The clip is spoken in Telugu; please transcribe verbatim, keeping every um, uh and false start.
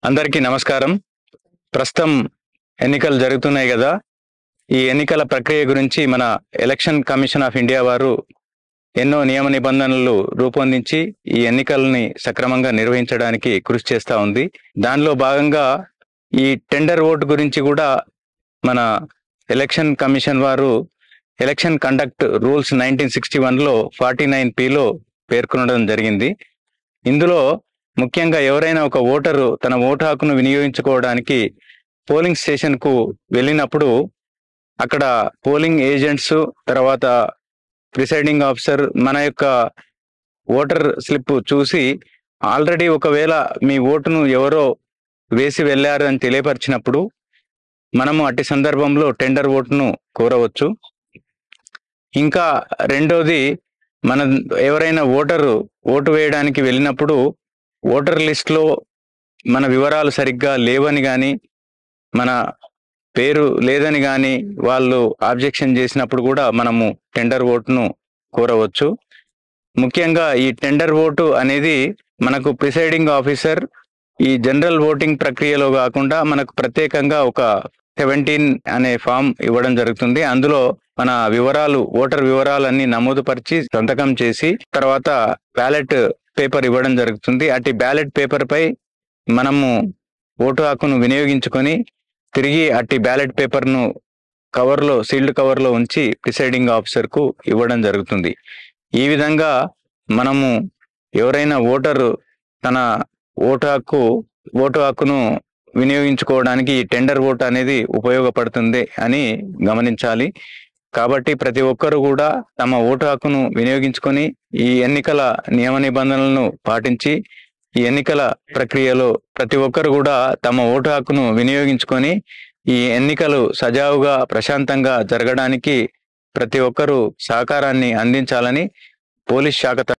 అందరికీ నమస్కారం. ప్రస్తుతం ఎన్నికలు జరుగుతున్నాయి కదా. ఈ ఎన్నికల ప్రక్రియ గురించి మన ఎలక్షన్ కమిషన్ ఆఫ్ ఇండియా వారు ఎన్నో నియమ నిబంధనలు రూపొందించి ఈ ఎన్నికల్ని సక్రమంగా నిర్వహించడానికి కృషి చేస్తూ ఉంది. దానిలో భాగంగా ఈ టెండర్ ఓట్ గురించి కూడా మన ఎలక్షన్ కమిషన్ వారు election conduct rules nineteen sixty వన్లో ఫార్టీ నైన్ పిలో పేర్కొనడం జరిగింది. ఇందులో ముఖ్యంగా ఎవరైనా ఒక ఓటరు తన ఓటు హక్కును వినియోగించుకోవడానికి పోలింగ్ స్టేషన్కు వెళ్ళినప్పుడు అక్కడ పోలింగ్ ఏజెంట్స్, తర్వాత ప్రిసైడింగ్ ఆఫీసర్ మన యొక్క ఓటర్ స్లిప్ చూసి ఆల్రెడీ ఒకవేళ మీ ఓటును ఎవరో వేసి వెళ్ళారు అని తెలియపరిచినప్పుడు మనము అట్టి సందర్భంలో టెండర్ ఓటును కోరవచ్చు. ఇంకా రెండోది, మన ఎవరైనా ఓటరు ఓటు వేయడానికి వెళ్ళినప్పుడు ఓటర్ లిస్ట్లో మన వివరాలు సరిగ్గా లేవని కానీ, మన పేరు లేదని కానీ వాళ్ళు ఆబ్జెక్షన్ చేసినప్పుడు కూడా మనము టెండర్ ఓటును కోరవచ్చు. ముఖ్యంగా ఈ టెండర్ ఓటు అనేది మనకు ప్రిసైడింగ్ ఆఫీసర్ ఈ జనరల్ ఓటింగ్ ప్రక్రియలో కాకుండా మనకు ప్రత్యేకంగా ఒక సెవెంటీన్ అనే ఫామ్ ఇవ్వడం జరుగుతుంది. అందులో మన వివరాలు, ఓటర్ వివరాలన్నీ నమోదుపరిచి సంతకం చేసి తర్వాత బ్యాలెట్ పేపర్ ఇవ్వడం జరుగుతుంది. అటు బ్యాలెట్ పేపర్ పై మనము ఓటు హక్కును వినియోగించుకొని తిరిగి అట్టి బ్యాలెట్ పేపర్ను కవర్లో, సీల్డ్ కవర్లో ఉంచి ప్రిసైడింగ్ ఆఫీసర్కు ఇవ్వడం జరుగుతుంది. ఈ విధంగా మనము ఎవరైనా ఓటరు తన ఓటు హక్కు ఓటు హక్కును వినియోగించుకోవడానికి ఈ టెండర్ ఓటు అనేది ఉపయోగపడుతుంది అని గమనించాలి. కాబట్టి ప్రతి ఒక్కరు కూడా తమ ఓటు హక్కును వినియోగించుకొని ఈ ఎన్నికల నియమ నిబంధనలను పాటించి ఈ ఎన్నికల ప్రక్రియలో ప్రతి ఒక్కరు కూడా తమ ఓటు హక్కును వినియోగించుకొని ఈ ఎన్నికలు సజావుగా, ప్రశాంతంగా జరగడానికి ప్రతి ఒక్కరూ సహకారాన్ని అందించాలని పోలీస్ శాఖ